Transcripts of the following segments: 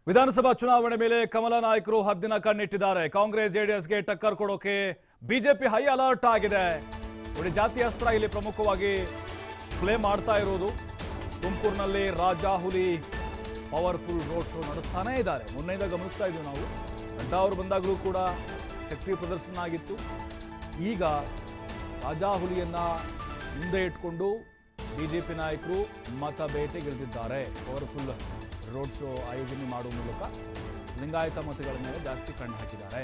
ವಿಧಾನಸಭಾ ಚುನಾವಣೆ ಮೇಲೆ ಕಮಲ ನಾಯಕರು ಹದ್ದಿನ ಕಣ್ಣಿಟ್ಟಿದ್ದಾರೆ. ಕಾಂಗ್ರೆಸ್ ಜೆಡಿಎಸ್ಗೆ ಟಕ್ಕರ್ ಕೊಡೋಕೆ ಬಿಜೆಪಿ ಹೈ ಅಲರ್ಟ್ ಆಗಿದೆ. ನೋಡಿ, ಜಾತಿ ಅಸ್ತ್ರ ಇಲ್ಲಿ ಪ್ರಮುಖವಾಗಿ ಪ್ಲೇ ಮಾಡ್ತಾ ಇರೋದು. ತುಮಕೂರಿನಲ್ಲಿ ರಾಜಾ ಹುಲಿ ಪವರ್ಫುಲ್ ರೋಡ್ ಶೋ ನಡೆಸ್ತಾನೇ ಇದ್ದಾರೆ. ಮೊನ್ನೆಯಿಂದ ಗಮನಿಸ್ತಾ ಇದ್ವಿ ನಾವು. ನಡ್ಡಾ ಅವರು ಬಂದಾಗಲೂ ಕೂಡ ಶಕ್ತಿ ಪ್ರದರ್ಶನ ಆಗಿತ್ತು. ಈಗ ರಾಜಾ ಹುಲಿಯನ್ನ ಮುಂದೆ ಇಟ್ಕೊಂಡು ಬಿಜೆಪಿ ನಾಯಕರು ಮತ ಬೇಟೆಗಿಳಿದಿದ್ದಾರೆ. ಪವರ್ಫುಲ್ ರೋಡ್ ಶೋ ಆಯೋಜನೆ ಮಾಡುವ ಮೂಲಕ ಲಿಂಗಾಯತ ಮತಗಳ ಮೇಲೆ ಜಾಸ್ತಿ ಕಣ್ಣು ಹಾಕಿದ್ದಾರೆ.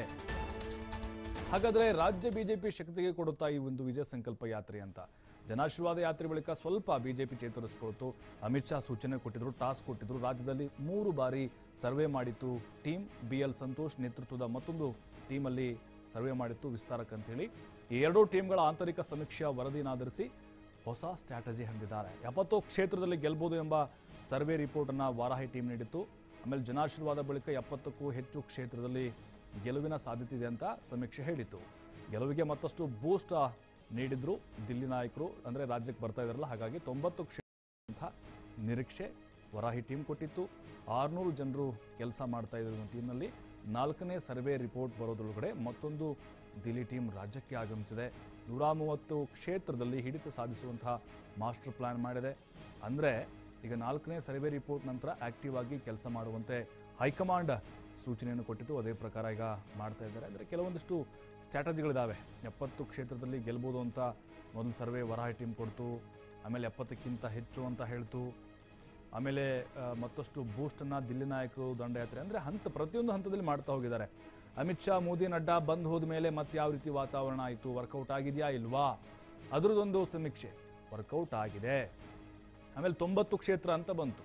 ಹಾಗಾದರೆ ರಾಜ್ಯ ಬಿಜೆಪಿ ಶಕ್ತಿಗೆ ಕೊಡುತ್ತಾ ಈ ಒಂದು ವಿಜಯ ಸಂಕಲ್ಪ ಯಾತ್ರೆ ಅಂತ. ಜನಾಶೀರ್ವಾದ ಯಾತ್ರೆ ಬಳಿಕ ಸ್ವಲ್ಪ ಬಿಜೆಪಿ ಚೇತರಿಸಿಕೊಳ್ತು. ಅಮಿತ್ ಶಾ ಸೂಚನೆ ಕೊಟ್ಟಿದ್ರು, ಟಾಸ್ಕ್ ಕೊಟ್ಟಿದ್ರು. ರಾಜ್ಯದಲ್ಲಿ 3 ಬಾರಿ ಸರ್ವೆ ಮಾಡಿತ್ತು ಟೀಮ್. BL ಸಂತೋಷ್ ನೇತೃತ್ವದ ಮತ್ತೊಂದು ಟೀಮಲ್ಲಿ ಸರ್ವೆ ಮಾಡಿತ್ತು ವಿಸ್ತಾರಕ್ಕೆ ಅಂತ ಹೇಳಿ. ಈ 2 ಟೀಮ್ಗಳ ಆಂತರಿಕ ಸಮೀಕ್ಷೆಯ ವರದಿನಾಧರಿಸಿ ಹೊಸ ಸ್ಟ್ರಾಟಜಿ ಹೊಂದಿದ್ದಾರೆ. 70 ಕ್ಷೇತ್ರದಲ್ಲಿ ಗೆಲ್ಬೋದು ಎಂಬ ಸರ್ವೆ ರಿಪೋರ್ಟನ್ನು ವಾರಾಹಿ ಟೀಮ್ ನೀಡಿತ್ತು. ಆಮೇಲೆ ಜನಾಶೀರ್ವಾದ ಬಳಿಕ 70ಕ್ಕೂ ಹೆಚ್ಚು ಕ್ಷೇತ್ರದಲ್ಲಿ ಗೆಲುವಿನ ಸಾಧ್ಯತೆ ಇದೆ ಅಂತ ಸಮೀಕ್ಷೆ ಹೇಳಿತ್ತು. ಗೆಲುವಿಗೆ ಮತ್ತಷ್ಟು ಬೂಸ್ಟ್ ನೀಡಿದ್ರು ದಿಲ್ಲಿ ನಾಯಕರು, ಅಂದರೆ ರಾಜ್ಯಕ್ಕೆ ಬರ್ತಾ ಇದ್ದಾರಲ್ಲ, ಹಾಗಾಗಿ 90 ಕ್ಷೇತ್ರ ನಿರೀಕ್ಷೆ ವಾರಾಹಿ ಟೀಮ್ ಕೊಟ್ಟಿತ್ತು. 600 ಜನರು ಕೆಲಸ ಮಾಡ್ತಾ ಇದ್ರು ಟೀಮ್ನಲ್ಲಿ. 4ನೇ ಸರ್ವೆ ರಿಪೋರ್ಟ್ ಬರೋದ್ರೊಳಗಡೆ ಮತ್ತೊಂದು ದಿಲ್ಲಿ ಟೀಮ್ ರಾಜ್ಯಕ್ಕೆ ಆಗಮಿಸಿದೆ. 130 ಕ್ಷೇತ್ರದಲ್ಲಿ ಹಿಡಿತ ಸಾಧಿಸುವಂತಹ ಮಾಸ್ಟರ್ ಪ್ಲಾನ್ ಮಾಡಿದೆ. ಅಂದರೆ ಈಗ 4ನೇ ಸರ್ವೆ ರಿಪೋರ್ಟ್ ನಂತರ ಆಕ್ಟಿವ್ ಆಗಿ ಕೆಲಸ ಮಾಡುವಂತೆ ಹೈಕಮಾಂಡ್ ಸೂಚನೆಯನ್ನು ಕೊಟ್ಟಿತ್ತು. ಅದೇ ಪ್ರಕಾರ ಈಗ ಮಾಡ್ತಾ ಇದ್ದಾರೆ. ಅಂದರೆ ಕೆಲವೊಂದಿಷ್ಟು ಸ್ಟ್ರಾಟಜಿಗಳಿದ್ದಾವೆ. 70 ಕ್ಷೇತ್ರದಲ್ಲಿ ಗೆಲ್ಬೋದು ಅಂತ ಮೊದಲು ಸರ್ವೆ ವಾರಾಹಿ ಟೀಮ್ ಕೊಡ್ತು. ಆಮೇಲೆ 70ಕ್ಕಿಂತ ಹೆಚ್ಚು ಅಂತ ಹೇಳ್ತು. ಆಮೇಲೆ ಮತ್ತಷ್ಟು ಬೂಸ್ಟನ್ನು ದಿಲ್ಲಿ ನಾಯಕರು ದಂಡಯಾತ್ರೆ, ಅಂದರೆ ಪ್ರತಿಯೊಂದು ಹಂತದಲ್ಲಿ ಮಾಡ್ತಾ ಹೋಗಿದ್ದಾರೆ. ಅಮಿತ್ ಶಾ, ಮೋದಿ, ನಡ್ಡಾ ಬಂದು ಹೋದ ಮೇಲೆ ಮತ್ತೆ ಯಾವ ರೀತಿ ವಾತಾವರಣ ಆಯಿತು, ವರ್ಕೌಟ್ ಆಗಿದೆಯಾ ಇಲ್ವಾ, ಅದರದ್ದೊಂದು ಸಮೀಕ್ಷೆ. ವರ್ಕೌಟ್ ಆಗಿದೆ. ಆಮೇಲೆ 90 ಕ್ಷೇತ್ರ ಅಂತ ಬಂತು.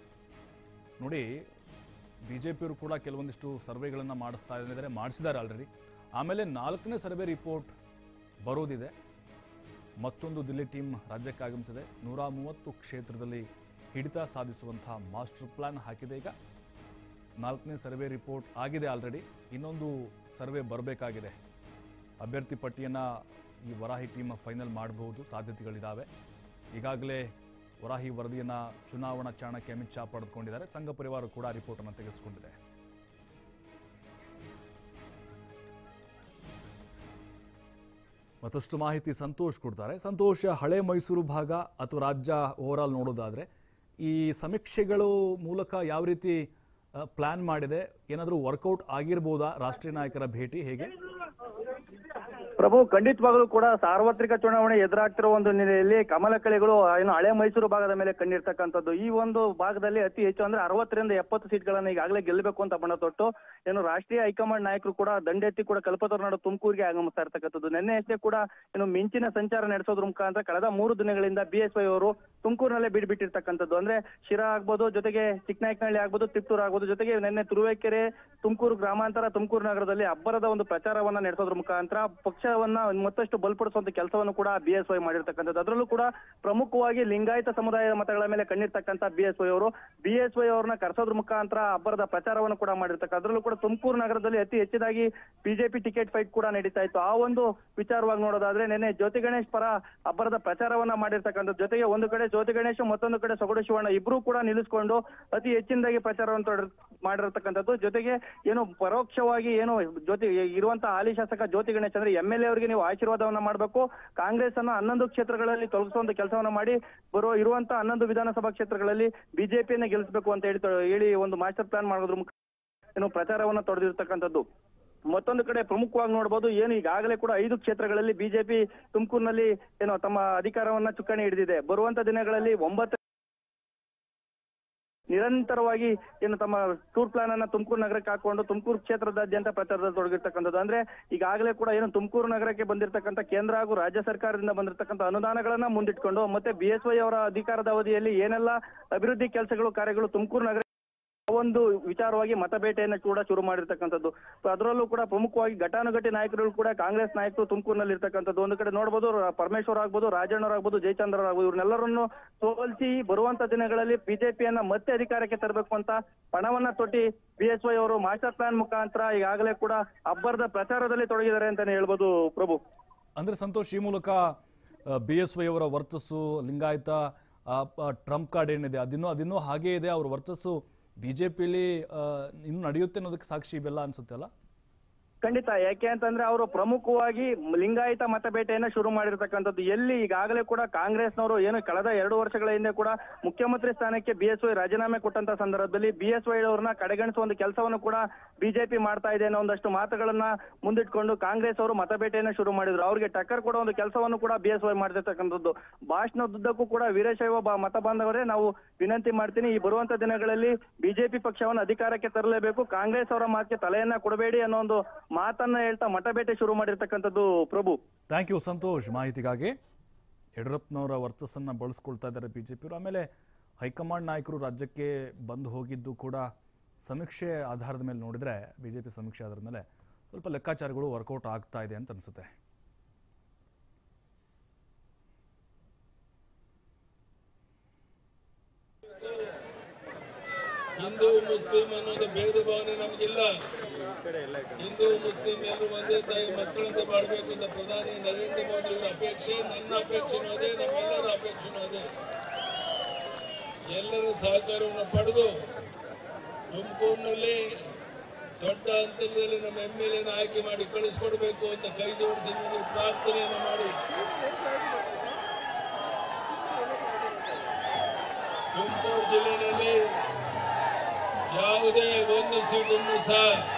ನೋಡಿ, ಬಿಜೆಪಿಯವರು ಕೂಡ ಕೆಲವೊಂದಿಷ್ಟು ಸರ್ವೆಗಳನ್ನು ಮಾಡಿಸಿದ್ದಾರೆ ಆಲ್ರೆಡಿ. ಆಮೇಲೆ 4ನೇ ಸರ್ವೆ ರಿಪೋರ್ಟ್ ಬರೋದಿದೆ. ಮತ್ತೊಂದು ದಿಲ್ಲಿ ಟೀಮ್ ರಾಜ್ಯಕ್ಕೆ ಆಗಮಿಸಿದೆ. 130 ಕ್ಷೇತ್ರದಲ್ಲಿ ಹಿಡಿತ ಸಾಧಿಸುವಂತಹ ಮಾಸ್ಟರ್ ಪ್ಲಾನ್ ಹಾಕಿದೆ. ಈಗ 4ನೇ ಸರ್ವೆ ರಿಪೋರ್ಟ್ ಆಗಿದೆ ಆಲ್ರೆಡಿ. ಇನ್ನೊಂದು ಸರ್ವೆ ಬರಬೇಕಾಗಿದೆ. ಅಭ್ಯರ್ಥಿ ಪಟ್ಟಿಯನ್ನು ಈ ವಾರಾಹಿ ಟೀಮ್ ಫೈನಲ್ ಮಾಡಬಹುದು, ಸಾಧ್ಯತೆಗಳಿದ್ದಾವೆ. ಈಗಾಗಲೇ ವಾರಾಹಿ ವರದಿಯನ್ನು ಚುನಾವಣಾ ಚಾಣಕ್ಯ ಅಮಿತ್ ಶಾ ಪಡೆದುಕೊಂಡಿದ್ದಾರೆ. ಸಂಘ ಪರಿವಾರ ಕೂಡ ರಿಪೋರ್ಟನ್ನು ತೆಗೆದುಕೊಂಡಿದೆ. ಮತ್ತಷ್ಟು ಮಾಹಿತಿ ಸಂತೋಷ್ ಕೊಡ್ತಾರೆ. ಸಂತೋಷ್, ಹಳೆ ಮೈಸೂರು ಭಾಗ ಅಥವಾ ರಾಜ್ಯ ಓವರಾಲ್ ನೋಡೋದಾದ್ರೆ ಈ ಸಮೀಕ್ಷೆಗಳು ಮೂಲಕ ಯಾವ ರೀತಿ ಪ್ಲಾನ್ ಮಾಡಿದೆ? ಏನಾದರೂ ವರ್ಕೌಟ್ ಆಗಿರ್ಬೋದಾ? ರಾಷ್ಟ್ರೀಯ ನಾಯಕರ ಭೇಟಿ ಹೇಗೆ? ಪ್ರಭು, ಖಂಡಿತವಾಗಲೂ ಕೂಡ ಸಾರ್ವತ್ರಿಕ ಚುನಾವಣೆ ಎದುರಾಗ್ತಿರೋ ಒಂದು ಹಿನ್ನೆಲೆಯಲ್ಲಿ ಕಮಲ ಕಳೆಗಳು ಏನು ಹಳೆ ಮೈಸೂರು ಭಾಗದ ಮೇಲೆ ಕಣ್ಣಿರ್ತಕ್ಕಂಥದ್ದು. ಈ ಒಂದು ಭಾಗದಲ್ಲಿ ಅತಿ ಹೆಚ್ಚು ಅಂದ್ರೆ 60ರಿಂದ 70 ಸೀಟ್ಗಳನ್ನ ಈಗಾಗಲೇ ಗೆಲ್ಲಬೇಕು ಅಂತ ಬಣ್ಣ ತೊಟ್ಟು ಏನು ರಾಷ್ಟ್ರೀಯ ಹೈಕಮಾಂಡ್ ನಾಯಕರು ಕೂಡ ದಂಡೆತ್ತಿ ಕೂಡ ಕಲ್ಪತರು ತುಮಕೂರಿಗೆ ಆಗಮಿಸ್ತಾ ಇರ್ತಕ್ಕಂಥದ್ದು. ನಿನ್ನೆ ಅಷ್ಟೇ ಕೂಡ ಏನು ಮಿಂಚಿನ ಸಂಚಾರ ನಡೆಸೋದ್ರ ಮುಖಾಂತರ ಕಳೆದ 3 ದಿನಗಳಿಂದ BSY ಅವರು ತುಮಕೂರಿನಲ್ಲೇ ಬಿಟ್ಬಿಟ್ಟಿರ್ತಕ್ಕಂಥದ್ದು. ಅಂದ್ರೆ ಶಿರಾ ಆಗ್ಬೋದು, ಜೊತೆಗೆ ಚಿಕ್ಕನಾಯಕನಹಳ್ಳಿ ಆಗ್ಬೋದು, ತಿಪ್ಟೂರು ಆಗ್ಬೋದು, ಜೊತೆಗೆ ನಿನ್ನೆ ತುರುವೇಕೆರೆ, ತುಮಕೂರು ಗ್ರಾಮಾಂತರ, ತುಮಕೂರು ನಗರದಲ್ಲಿ ಅಬ್ಬರದ ಒಂದು ಪ್ರಚಾರವನ್ನ ನಡೆಸೋದ್ರ ಮುಖಾಂತರ ಪಕ್ಷವನ್ನ ಮತ್ತಷ್ಟು ಬಲಪಡಿಸುವಂತ ಕೆಲಸವನ್ನು ಕೂಡ BSY ಮಾಡಿರ್ತಕ್ಕಂಥದ್ದು. ಅದರಲ್ಲೂ ಕೂಡ ಪ್ರಮುಖವಾಗಿ ಲಿಂಗಾಯತ ಸಮುದಾಯದ ಮತಗಳ ಮೇಲೆ ಕಣ್ಣಿರ್ತಕ್ಕಂಥ BSY ಅವ್ರನ್ನ ಕರೆಸೋದ್ರ ಮುಖಾಂತರ ಅಬ್ಬರದ ಪ್ರಚಾರವನ್ನು ಕೂಡ ಮಾಡಿರ್ತಕ್ಕ. ಅದರಲ್ಲೂ ಕೂಡ ತುಮಕೂರು ನಗರದಲ್ಲಿ ಅತಿ ಹೆಚ್ಚಿದಾಗಿ ಬಿಜೆಪಿ ಟಿಕೆಟ್ ಫೈಟ್ ಕೂಡ ನಡೀತಾ ಇತ್ತು. ಆ ಒಂದು ವಿಚಾರವಾಗಿ ನೋಡೋದಾದ್ರೆ ನಿನ್ನೆ ಜ್ಯೋತಿ ಗಣೇಶ್ ಪರ ಅಬ್ಬರದ ಪ್ರಚಾರವನ್ನ ಮಾಡಿರ್ತಕ್ಕಂಥದ್ದು. ಜೊತೆಗೆ ಒಂದು ಕಡೆ ಜ್ಯೋತಿ ಗಣೇಶ್, ಮತ್ತೊಂದು ಕಡೆ ಸೊಗಡು ಶಿವಣ್ಣ ಇಬ್ರು ಕೂಡ ನಿಲ್ಲಿಸಿಕೊಂಡು ಅತಿ ಹೆಚ್ಚಿನದಾಗಿ ಪ್ರಚಾರವನ್ನು ಮಾಡಿರ್ತಕ್ಕಂಥದ್ದು. ಜೊತೆಗೆ ಏನು ಪರೋಕ್ಷವಾಗಿ ಏನು ಜ್ಯೋತಿ ಇರುವಂತಹ ಹಾಲಿ ಶಾಸಕ ಜ್ಯೋತಿ ಗಣೇಶ್ ಅಂದ್ರೆ MLA ಅವರಿಗೆ ನೀವು ಆಶೀರ್ವಾದವನ್ನ ಮಾಡಬೇಕು, ಕಾಂಗ್ರೆಸ್ ಅನ್ನ 11 ಕ್ಷೇತ್ರಗಳಲ್ಲಿ ತೊಲಗಿಸುವಂತ ಕೆಲಸವನ್ನ ಮಾಡಿ ಇರುವಂತಹ 11 ವಿಧಾನಸಭಾ ಕ್ಷೇತ್ರಗಳಲ್ಲಿ ಬಿಜೆಪಿಯನ್ನ ಗೆಲ್ಲಿಸಬೇಕು ಅಂತ ಹೇಳಿ ಒಂದು ಮಾಸ್ಟರ್ ಪ್ಲಾನ್ ಮಾಡೋದ್ರ ಮುಖಾಂತರ ಏನು ಪ್ರಚಾರವನ್ನ ತೊಡೆದಿರ್ತಕ್ಕಂಥದ್ದು. ಮತ್ತೊಂದು ಕಡೆ ಪ್ರಮುಖವಾಗಿ ನೋಡಬಹುದು, ಏನು ಈಗಾಗಲೇ ಕೂಡ 5 ಕ್ಷೇತ್ರಗಳಲ್ಲಿ ಬಿಜೆಪಿ ತುಮಕೂರಿನಲ್ಲಿ ಏನು ತಮ್ಮ ಅಧಿಕಾರವನ್ನ ಚುಕ್ಕಾಣಿ ಹಿಡಿದಿದೆ. ಬರುವಂತ ದಿನಗಳಲ್ಲಿ 9 ನಿರಂತರವಾಗಿ ಏನು ತಮ್ಮ ಟೂರ್ ಪ್ಲಾನ್ ಅನ್ನ ತುಮಕೂರು ನಗರಕ್ಕೆ ಹಾಕೊಂಡು ತುಮಕೂರು ಕ್ಷೇತ್ರದಾದ್ಯಂತ ಪ್ರಚಾರದಲ್ಲಿ ತೊಡಗಿರ್ತಕ್ಕಂಥದ್ದು. ಅಂದ್ರೆ ಈಗಾಗಲೇ ಕೂಡ ಏನು ತುಮಕೂರು ನಗರಕ್ಕೆ ಬಂದಿರತಕ್ಕಂಥ ಕೇಂದ್ರ ಹಾಗೂ ರಾಜ್ಯ ಸರ್ಕಾರದಿಂದ ಬಂದಿರತಕ್ಕಂಥ ಅನುದಾನಗಳನ್ನ ಮುಂದಿಟ್ಕೊಂಡು ಮತ್ತೆ BSY ಅವರ ಅಧಿಕಾರದ ಅವಧಿಯಲ್ಲಿ ಏನೆಲ್ಲ ಅಭಿವೃದ್ಧಿ ಕೆಲಸಗಳು, ಕಾರ್ಯಗಳು ತುಮಕೂರು ನಗರ ಒಂದು ವಿಚಾರವಾಗಿ ಮತಬೇಟೆಯನ್ನು ಕೂಡ ಶುರು ಮಾಡಿರ್ತಕ್ಕಂಥದ್ದು. ಅದರಲ್ಲೂ ಕೂಡ ಪ್ರಮುಖವಾಗಿ ಘಟಾನುಘಟಿ ನಾಯಕರು ಕೂಡ ಕಾಂಗ್ರೆಸ್ ನಾಯಕರು ತುಮಕೂರಿನಲ್ಲಿ ಇರ್ತಕ್ಕಂಥದ್ದು. ಒಂದು ಕಡೆ ನೋಡಬಹುದು, ಪರಮೇಶ್ವರ್ ಆಗ್ಬೋದು, ರಾಜಣ್ಣವ್ರು ಆಗ್ಬೋದು, ಜಯಚಂದ್ರ ಆಗ್ಬೋದು, ಇವ್ರನ್ನೆಲ್ಲರನ್ನು ಸೋಲಿಸಿ ಬರುವಂತ ದಿನಗಳಲ್ಲಿ ಬಿಜೆಪಿಯನ್ನ ಮತ್ತೆ ಅಧಿಕಾರಕ್ಕೆ ತರಬೇಕು ಅಂತ ಪಣವನ್ನ ತೊಟ್ಟಿ BSY ಅವರು ಮಾಸ್ಟರ್ ಪ್ಲಾನ್ ಮುಖಾಂತರ ಈಗಾಗಲೇ ಕೂಡ ಅಬ್ಬರದ ಪ್ರಚಾರದಲ್ಲಿ ತೊಡಗಿದ್ದಾರೆ ಅಂತಾನೆ ಹೇಳ್ಬೋದು ಪ್ರಭು. ಅಂದ್ರೆ ಸಂತೋಷ್, ಈ ಮೂಲಕ BSY ಅವರ ವರ್ಚಸ್ಸು, ಲಿಂಗಾಯತ ಟ್ರಂಪ್ ಕಾರ್ಡ್ ಏನಿದೆ ಅದಿನ್ನೂ ಹಾಗೇ ಇದೆ. ಅವ್ರ ವರ್ಚಸ್ಸು ಬಿಜೆಪಿಲಿ ಇನ್ನು ನಡೆಯುತ್ತೆ ಅನ್ನೋದಕ್ಕೆ ಸಾಕ್ಷಿ ಇವೆಲ್ಲ ಅನ್ಸುತ್ತೆ ಅಲ್ಲ? ಖಂಡಿತ. ಯಾಕೆ ಅಂತಂದ್ರೆ ಅವರು ಪ್ರಮುಖವಾಗಿ ಲಿಂಗಾಯತ ಮತಬೇಟೆಯನ್ನ ಶುರು ಮಾಡಿರ್ತಕ್ಕಂಥದ್ದು. ಎಲ್ಲಿ ಈಗಾಗಲೇ ಕೂಡ ಕಾಂಗ್ರೆಸ್ನವರು ಏನು ಕಳೆದ 2 ವರ್ಷಗಳ ಹಿಂದೆ ಕೂಡ ಮುಖ್ಯಮಂತ್ರಿ ಸ್ಥಾನಕ್ಕೆ BSY ರಾಜೀನಾಮೆ ಕೊಟ್ಟಂತ ಸಂದರ್ಭದಲ್ಲಿ BSY ಅವರನ್ನ ಕಡೆಗಣಿಸುವ ಒಂದು ಕೆಲಸವನ್ನು ಕೂಡ ಬಿಜೆಪಿ ಮಾಡ್ತಾ ಇದೆ ಅನ್ನೋ ಒಂದಷ್ಟು ಮಾತುಗಳನ್ನ ಮುಂದಿಟ್ಕೊಂಡು ಕಾಂಗ್ರೆಸ್ ಅವರು ಮತಬೇಟೆಯನ್ನ ಶುರು ಮಾಡಿದ್ರು. ಅವ್ರಿಗೆ ಟಕ್ಕರ್ ಕೊಡೋ ಒಂದು ಕೆಲಸವನ್ನು ಕೂಡ BSY ಮಾಡ್ತಿರ್ತಕ್ಕಂಥದ್ದು. ಭಾಷಣದುದ್ದಕ್ಕೂ ಕೂಡ ವೀರಶೈವ ಮತ ಬಾಂಧವರೇ, ನಾವು ವಿನಂತಿ ಮಾಡ್ತೀನಿ, ಈ ಬರುವಂತ ದಿನಗಳಲ್ಲಿ ಬಿಜೆಪಿ ಪಕ್ಷವನ್ನು ಅಧಿಕಾರಕ್ಕೆ ತರಲೇಬೇಕು, ಕಾಂಗ್ರೆಸ್ ಅವರ ಮಾತಿಗೆ ತಲೆಯನ್ನ ಕೊಡಬೇಡಿ ಅನ್ನೋ ಒಂದು ಮಾತನ್ನ ಹೇಳ್ತಾ ಮತಬೇಟೆ ಶುರು ಮಾಡಿರ್ತಕ್ಕಂಥದ್ದು. ಪ್ರಭು, ಥ್ಯಾಂಕ್ ಯು ಸಂತೋಷ್ ಮಾಹಿತಿಗಾಗಿ. ಯಡಿಯೂರಪ್ಪನವರ ವರ್ಚಸ್ಸನ್ನು ಬಳಸ್ಕೊಳ್ತಾ ಇದ್ದಾರೆ ಬಿಜೆಪಿಯವರು. ಆಮೇಲೆ ಹೈಕಮಾಂಡ್ ನಾಯಕರು ರಾಜ್ಯಕ್ಕೆ ಬಂದು ಹೋಗಿದ್ದು ಕೂಡ ಸಮೀಕ್ಷೆ ಆಧಾರದ ಮೇಲೆ ನೋಡಿದ್ರೆ, ಬಿಜೆಪಿ ಸಮೀಕ್ಷೆ ಆಧಾರದ ಮೇಲೆ ಸ್ವಲ್ಪ ಲೆಕ್ಕಾಚಾರಗಳು ವರ್ಕೌಟ್ ಆಗ್ತಾ ಇದೆ ಅಂತ ಅನಿಸುತ್ತೆ. ಹಿಂದೂ ಮುಸ್ಲಿಂ ಅನ್ನೋದು ಭೇದ ಭಾವನೆ ನಮಗಿಲ್ಲ. ಹಿಂದೂ ಮುಸ್ಲಿಂ ಎಲ್ಲರೂ ಒಂದೇ ತಾಯಿ ಮಕ್ಕಳಂತೆ ಮಾಡಬೇಕು ಅಂತ ಪ್ರಧಾನಿ ನರೇಂದ್ರ ಮೋದಿ ಅವರ ಅಪೇಕ್ಷೆ, ನನ್ನ ಅಪೇಕ್ಷೆನೂ ಅದೇ, ನಮ್ಮೆಲ್ಲರ ಅಪೇಕ್ಷೆನೂ ಅದೇ. ಎಲ್ಲರ ಸಹಕಾರವನ್ನು ಪಡೆದು ತುಮಕೂರಿನಲ್ಲಿ ದೊಡ್ಡ ಅಂತರದಲ್ಲಿ ನಮ್ಮ MLA ಆಯ್ಕೆ ಮಾಡಿ ಕಳಿಸ್ಕೊಡ್ಬೇಕು ಅಂತ ಕೈ ಜೋಡಿಸಿ ಪ್ರಾರ್ಥನೆಯನ್ನು ಮಾಡಿ ತುಮಕೂರು ಜಿಲ್ಲೆಯಲ್ಲಿ ಯಾವುದೇ ಒಂದು ಸೀಟನ್ನು ಸಹ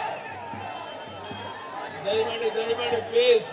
ದಯಮಾಡಿ ಪ್ಲೀಸ್,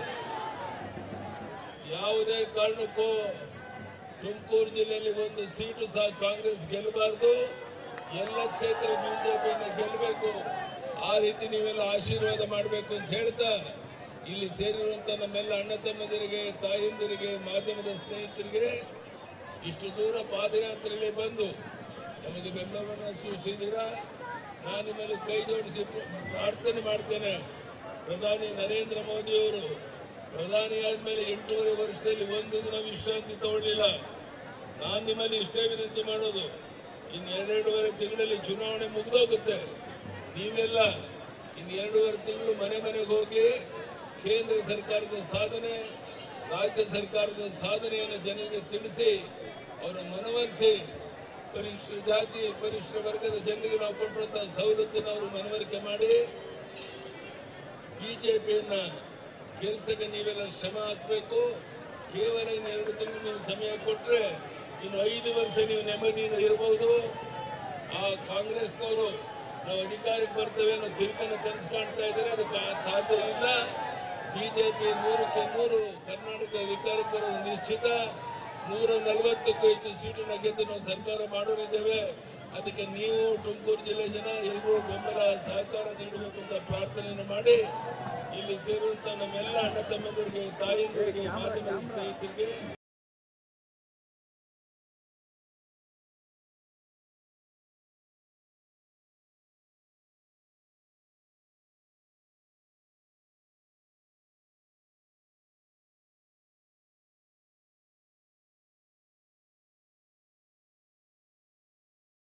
ಯಾವುದೇ ಕಾರಣಕ್ಕೂ ತುಮಕೂರು ಜಿಲ್ಲೆಯಲ್ಲಿ ಒಂದು ಸೀಟು ಸಹ ಕಾಂಗ್ರೆಸ್ ಗೆಲ್ಲಬಾರದು. ಎಲ್ಲ ಕ್ಷೇತ್ರ ಬಿಜೆಪಿಯನ್ನು ಗೆಲ್ಲಬೇಕು. ಆ ರೀತಿ ನೀವೆಲ್ಲ ಆಶೀರ್ವಾದ ಮಾಡಬೇಕು ಅಂತ ಹೇಳ್ತಾ, ಇಲ್ಲಿ ಸೇರಿರುವಂತ ನಮ್ಮೆಲ್ಲ ಅಣ್ಣ ತಮ್ಮಂದಿರಿಗೆ, ತಾಯಂದಿರಿಗೆ, ಮಾಧ್ಯಮದ ಸ್ನೇಹಿತರಿಗೆ ಇಷ್ಟು ದೂರ ಪಾದಯಾತ್ರೆಯಲ್ಲಿ ಬಂದು ನಮಗೆ ಬೆಂಬಲವನ್ನು ಸೂಚಿಸಿದ್ದೀರಾ. ನಾನು ನಿಮ್ಮಲ್ಲಿ ಕೈ ಜೋಡಿಸಿ ಪ್ರಾರ್ಥನೆ ಮಾಡ್ತೇನೆ. ಪ್ರಧಾನಿ ನರೇಂದ್ರ ಮೋದಿ ಅವರು ಪ್ರಧಾನಿ ಆದ್ಮೇಲೆ 8.5 ವರ್ಷದಲ್ಲಿ ಒಂದು ದಿನ ವಿಶ್ರಾಂತಿ ತಗೊಳ್ಳಿಲ್ಲ. ನಾನು ನಿಮ್ಮಲ್ಲಿ ಇಷ್ಟೇ ವಿನಂತಿ ಮಾಡೋದು, ಇನ್ನು 2.5 ತಿಂಗಳಲ್ಲಿ ಚುನಾವಣೆ ಮುಗಿದೋಗುತ್ತೆ. ನೀವೆಲ್ಲ ಇನ್ನು 2.5 ತಿಂಗಳು ಮನೆಗೆ ಹೋಗಿ ಕೇಂದ್ರ ಸರ್ಕಾರದ ಸಾಧನೆ, ರಾಜ್ಯ ಸರ್ಕಾರದ ಸಾಧನೆಯನ್ನು ಜನರಿಗೆ ತಿಳಿಸಿ, ಅವರ ಮನವೊಲಿಸಿ, ಪರಿಶಿಷ್ಟ ಜಾತಿ ಪರಿಶಿಷ್ಟ ವರ್ಗದ ಜನರಿಗೆ ನಾವು ಕೊಟ್ಟಿರುವಂತಹ ಸವಲತ್ತನ್ನು ಅವರು ಮನವರಿಕೆ ಮಾಡಿ ಬಿಜೆಪಿಯನ್ನ ಗೆಲ್ಸಕ್ಕೆ ನೀವೆಲ್ಲ ಶ್ರಮ ಹಾಕಬೇಕು. ಕೇವಲ 2 ತಿಂಗಳು ನೀವು ಸಮಯ ಕೊಟ್ಟರೆ ಇನ್ನು 5 ವರ್ಷ ನೀವು ನೆಮ್ಮದಿಯಿಂದ ಇರಬಹುದು. ಆ ಕಾಂಗ್ರೆಸ್ನವರು ನಾವು ಅಧಿಕಾರಕ್ಕೆ ಬರ್ತೇವೆ ಅನ್ನೋ ತಿರುಕನ್ನು ಕನಸು ಕಾಣ್ತಾ ಇದ್ದಾರೆ. ಅದಕ್ಕೆ ಸಾಧ್ಯ ಇಲ್ಲ. ಬಿಜೆಪಿ 100ಕ್ಕೆ 100 ಕರ್ನಾಟಕ ಅಧಿಕಾರಕ್ಕೆ ಬರೋದು ನಿಶ್ಚಿತ. 140ಕ್ಕೂ ಹೆಚ್ಚು ಸೀಟನ್ನು ಗೆದ್ದು ನಾವು ಸರ್ಕಾರ ಮಾಡೋರಿದ್ದೇವೆ. ಅದಕ್ಕೆ ನೀವು ತುಮಕೂರು ಜಿಲ್ಲೆ ಜನ ಎಲ್ಲರೂ ಬೆಂಬಲ ಸಹಕಾರ ನೀಡಬೇಕು ಅಂತ ಪ್ರಾರ್ಥನೆಯನ್ನು ಮಾಡಿ, ಇಲ್ಲಿ ಸೇರುವಂತ ನಮ್ಮೆಲ್ಲ ಅಣ್ಣ ತಮ್ಮಂದರಿಗೆ, ತಾಯಂದಿರಿಗೆ, ಮಾಧ್ಯಮದ ಸ್ನೇಹಿತರಿಗೆ